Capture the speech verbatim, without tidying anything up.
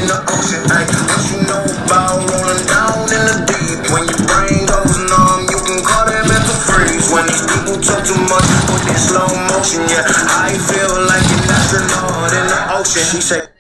in the ocean. Ay, what you know about rolling down in the deep? When your brain goes numb, you can call that mental freeze. When these people talk too much, put in slow motion. Yeah, I feel like an astronaut in the ocean. She said.